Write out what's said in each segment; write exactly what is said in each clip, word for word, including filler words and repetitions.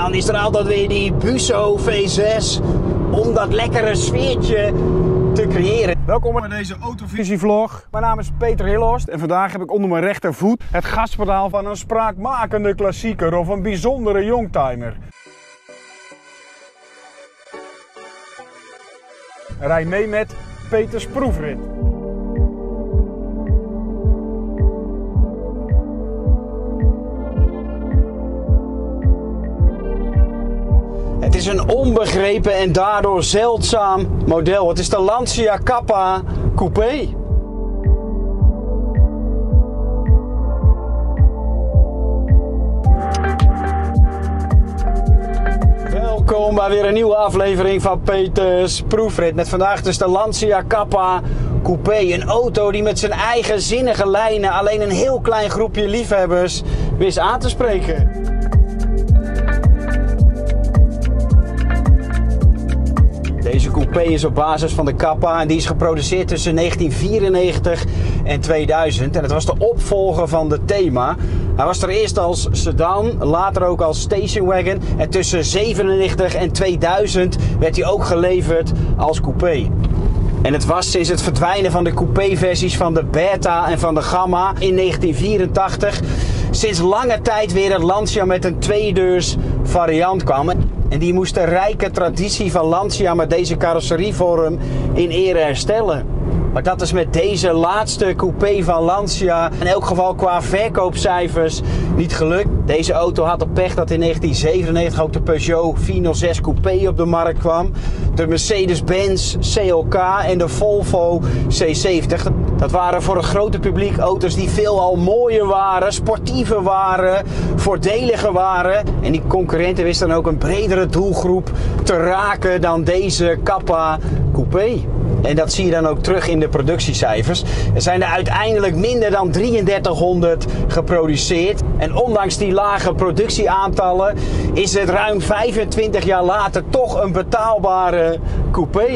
dan is er altijd weer die Busso V zes om dat lekkere sfeertje te creëren. Welkom bij deze Autovisie-vlog. Mijn naam is Peter Hilhorst en vandaag heb ik onder mijn rechtervoet het gaspedaal van een spraakmakende klassieker of een bijzondere youngtimer. Rij mee met Peters proefrit. Het is een onbegrepen en daardoor zeldzaam model. Het is de Lancia Kappa Coupé. Welkom bij weer een nieuwe aflevering van Peters proefrit. Met vandaag dus de Lancia Kappa Coupé. Een auto die met zijn eigen zinnige lijnen alleen een heel klein groepje liefhebbers wist aan te spreken. Deze coupé is op basis van de Kappa en die is geproduceerd tussen negentien vierennegentig en tweeduizend. En het was de opvolger van de Thema. Hij was er eerst als sedan, later ook als stationwagon. En tussen zevenennegentig en tweeduizend werd hij ook geleverd als coupé. En het was sinds het verdwijnen van de coupé-versies van de Beta en van de Gamma in negentien vierentachtig... sinds lange tijd weer dat Lancia met een tweedeurs variant kwam. En die moest de rijke traditie van Lancia met deze carrosserievorm in ere herstellen. Maar dat is met deze laatste coupé van Lancia in elk geval qua verkoopcijfers niet gelukt. Deze auto had de pech dat in negentien zevenennegentig ook de Peugeot vierhonderdzes Coupé op de markt kwam. De Mercedes-Benz C L K en de Volvo C zeventig. Dat waren voor het grote publiek auto's die veelal mooier waren, sportiever waren, voordeliger waren. En die concurrenten wisten dan ook een bredere doelgroep te raken dan deze Kappa Coupé. En dat zie je dan ook terug in de productiecijfers. Er zijn er uiteindelijk minder dan drieëndertighonderd geproduceerd. En ondanks die lage productieaantallen is het ruim vijfentwintig jaar later toch een betaalbare coupé.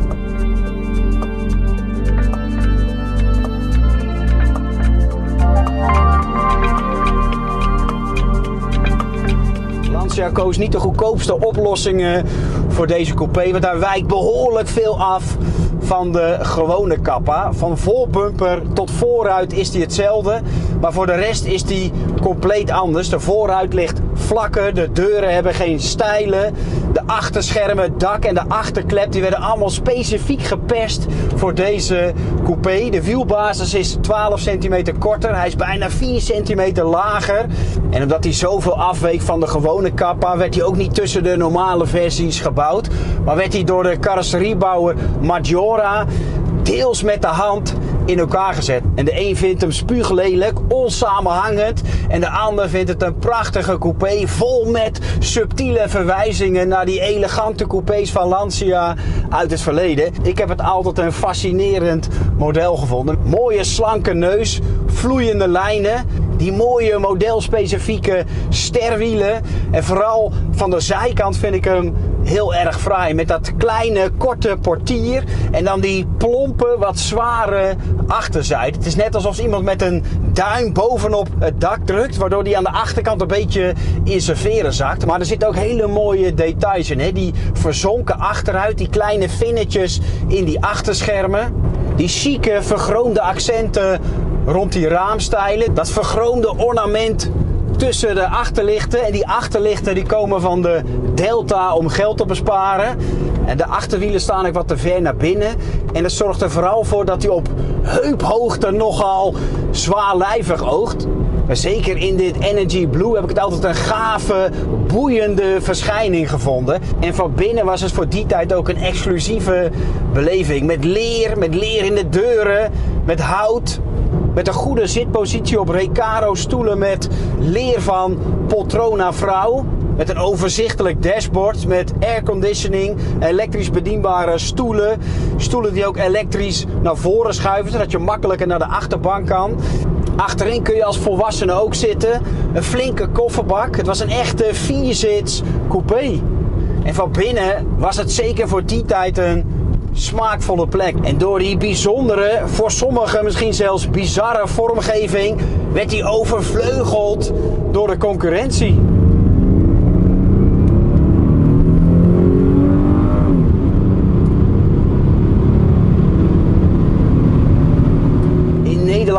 Lancia koos niet de goedkoopste oplossingen voor deze coupé, want hij wijkt behoorlijk veel af van de gewone Kappa. Van voorbumper tot voorruit is die hetzelfde, maar voor de rest is die compleet anders. De voorruit ligt vlakker, de deuren hebben geen stijlen, de achterschermen, het dak en de achterklep die werden allemaal specifiek geperst voor deze coupé. De wielbasis is twaalf centimeter korter, hij is bijna vier centimeter lager. En omdat hij zoveel afweek van de gewone Kappa werd hij ook niet tussen de normale versies gebouwd, maar werd hij door de carrosseriebouwer Maggiora deels met de hand in elkaar gezet. En de een vindt hem spuuglelijk, onsamenhangend, en de ander vindt het een prachtige coupé vol met subtiele verwijzingen naar die elegante coupés van Lancia uit het verleden. Ik heb het altijd een fascinerend model gevonden. Mooie slanke neus, vloeiende lijnen, die mooie modelspecifieke sterwielen en vooral van de zijkant vind ik hem heel erg fraai met dat kleine korte portier en dan die plompe wat zware achterzijde. Het is net alsof iemand met een duim bovenop het dak drukt, waardoor die aan de achterkant een beetje in zijn veren zakt. Maar er zitten ook hele mooie details in, hè? Die verzonken achteruit, die kleine vinnetjes in die achterschermen, die chique vergroomde accenten rond die raamstijlen, dat vergroomde ornament tussen de achterlichten. En die achterlichten die komen van de Delta om geld te besparen. En de achterwielen staan ook wat te ver naar binnen. En dat zorgt er vooral voor dat hij op heuphoogte nogal zwaarlijvig oogt. Maar zeker in dit Energy Blue heb ik het altijd een gave, boeiende verschijning gevonden. En van binnen was het voor die tijd ook een exclusieve beleving. Met leer, met leer in de deuren, met hout. Met een goede zitpositie op Recaro stoelen met leer van Poltrona Vrouw. Met een overzichtelijk dashboard met airconditioning, elektrisch bedienbare stoelen. Stoelen die ook elektrisch naar voren schuiven, zodat je makkelijker naar de achterbank kan. Achterin kun je als volwassene ook zitten. Een flinke kofferbak. Het was een echte vierzits coupé. En van binnen was het zeker voor die tijd een smaakvolle plek. En door die bijzondere, voor sommigen misschien zelfs bizarre vormgeving werd hij overvleugeld door de concurrentie.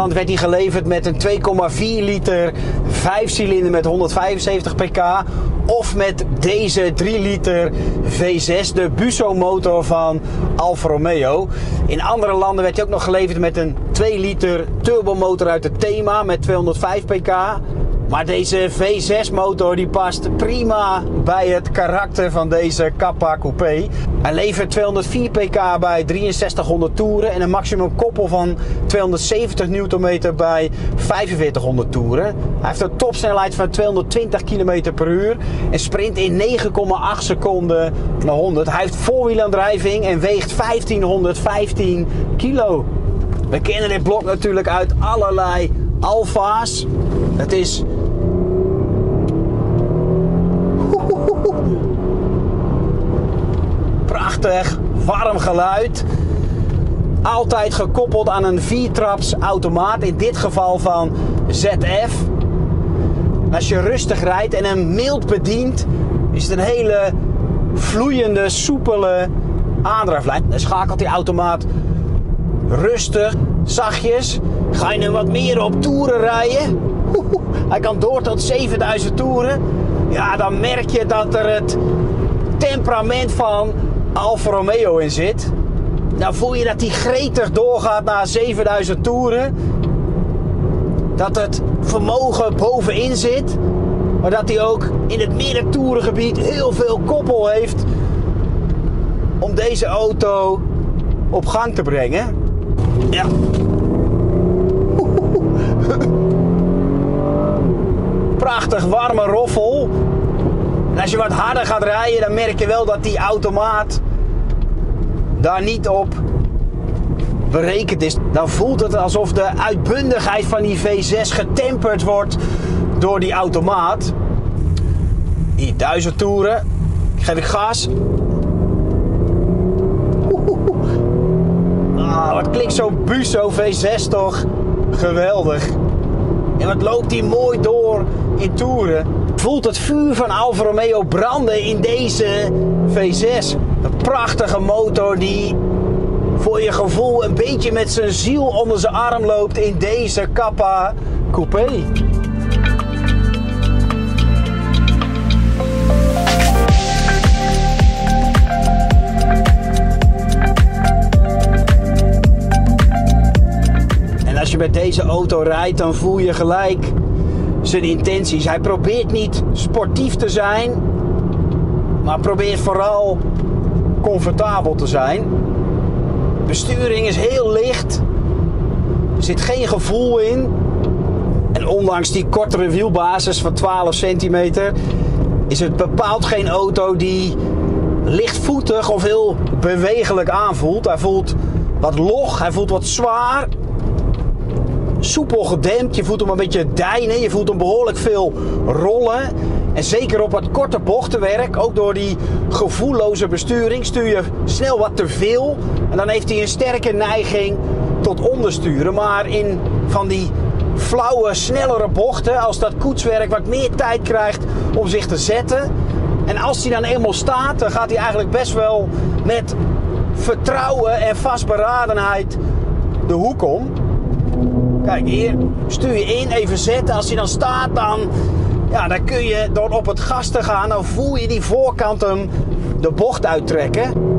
Nederland werd hij geleverd met een twee komma vier liter vijfcilinder met honderdvijfenzeventig pk. Of met deze drie liter V zes, de Busso motor van Alfa Romeo. In andere landen werd hij ook nog geleverd met een twee liter turbomotor uit de Thema met tweehonderdvijf pk. Maar deze V zes motor die past prima bij het karakter van deze Kappa Coupé. Hij levert tweehonderdvier pk bij drieënzestighonderd toeren en een maximum koppel van tweehonderdzeventig newtonmeter bij vijfenveertighonderd toeren. Hij heeft een topsnelheid van tweehonderdtwintig kilometer per uur en sprint in negen komma acht seconden naar honderd. Hij heeft voorwielaandrijving en weegt vijftienhonderdvijftien kilo. We kennen dit blok natuurlijk uit allerlei Alfa's. Het is prachtig, warm geluid. Altijd gekoppeld aan een viertraps automaat. In dit geval van Z F. Als je rustig rijdt en hem mild bedient, is het een hele vloeiende, soepele aandrijflijn. Dan schakelt die automaat rustig, zachtjes. Ga je nu wat meer op toeren rijden? Hij kan door tot zevenduizend toeren. Ja, dan merk je dat er het temperament van Alfa Romeo in zit. Dan voel je dat hij gretig doorgaat naar zevenduizend toeren. Dat het vermogen bovenin zit. Maar dat hij ook in het middentoerengebied heel veel koppel heeft om deze auto op gang te brengen. Ja. Prachtig warme roffel. En als je wat harder gaat rijden, dan merk je wel dat die automaat daar niet op berekend is. Dan voelt het alsof de uitbundigheid van die V zes getemperd wordt door die automaat. Hier, duizend toeren. Geef ik gas. Ah, wat klinkt zo'n Busso V zes toch geweldig. En wat loopt die mooi door in toeren. Voelt het vuur van Alfa Romeo branden in deze V zes. Een prachtige motor die voor je gevoel een beetje met zijn ziel onder zijn arm loopt in deze Kappa Coupé. En als je met deze auto rijdt, dan voel je gelijk zijn intenties. Hij probeert niet sportief te zijn, maar probeert vooral comfortabel te zijn. De besturing is heel licht. Er zit geen gevoel in. En ondanks die kortere wielbasis van twaalf centimeter is het bepaald geen auto die lichtvoetig of heel bewegelijk aanvoelt. Hij voelt wat log, hij voelt wat zwaar. Soepel gedempt, je voelt hem een beetje deinen, je voelt hem behoorlijk veel rollen. En zeker op het korte bochtenwerk, ook door die gevoelloze besturing, stuur je snel wat te veel. En dan heeft hij een sterke neiging tot ondersturen. Maar in van die flauwe, snellere bochten, als dat koetswerk wat meer tijd krijgt om zich te zetten. En als hij dan eenmaal staat, dan gaat hij eigenlijk best wel met vertrouwen en vastberadenheid de hoek om. Kijk hier, stuur je in, even zetten. Als hij dan staat, dan, ja, dan kun je door op het gas te gaan, dan voel je die voorkant hem de bocht uittrekken.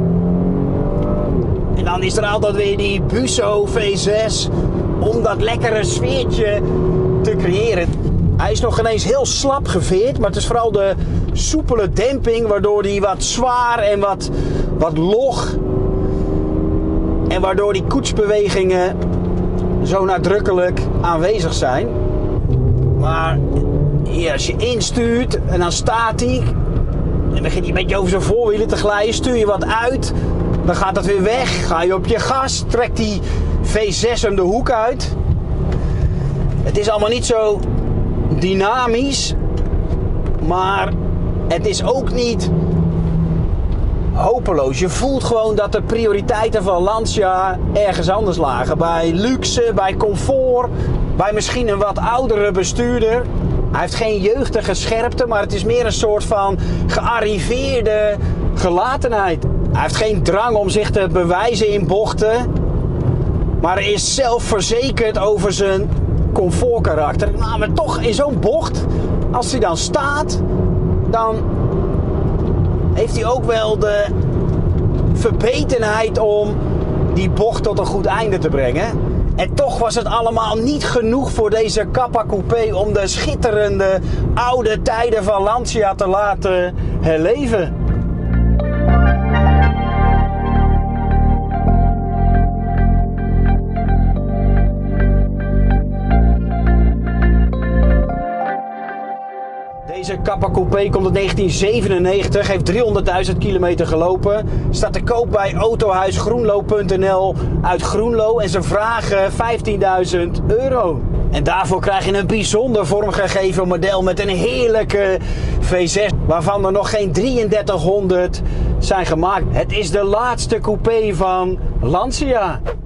En dan is er altijd weer die Busso V zes om dat lekkere sfeertje te creëren. Hij is nog ineens heel slap geveerd, maar het is vooral de soepele demping waardoor hij wat zwaar en wat, wat log. En waardoor die koetsbewegingen zo nadrukkelijk aanwezig zijn. Maar hier, als je instuurt en dan staat hij en begint hij een beetje over zijn voorwielen te glijden, stuur je wat uit, dan gaat dat weer weg. Ga je op je gas, trekt die V zes hem de hoek uit. Het is allemaal niet zo dynamisch, maar het is ook niet hopeloos. Je voelt gewoon dat de prioriteiten van Lancia ergens anders lagen. Bij luxe, bij comfort, bij misschien een wat oudere bestuurder. Hij heeft geen jeugdige scherpte, maar het is meer een soort van gearriveerde gelatenheid. Hij heeft geen drang om zich te bewijzen in bochten, Maar hij is zelfverzekerd over zijn comfortkarakter. Nou, maar toch in zo'n bocht, als hij dan staat, dan heeft hij ook wel de verbetenheid om die bocht tot een goed einde te brengen. En toch was het allemaal niet genoeg voor deze Kappa Coupé om de schitterende oude tijden van Lancia te laten herleven. Deze Kappa Coupé komt uit negentien zevenennegentig, heeft driehonderdduizend kilometer gelopen. Staat te koop bij autohuis groenlo punt n l uit Groenlo en ze vragen vijftienduizend euro. En daarvoor krijg je een bijzonder vormgegeven model met een heerlijke V zes, waarvan er nog geen drieëndertighonderd zijn gemaakt. Het is de laatste coupé van Lancia.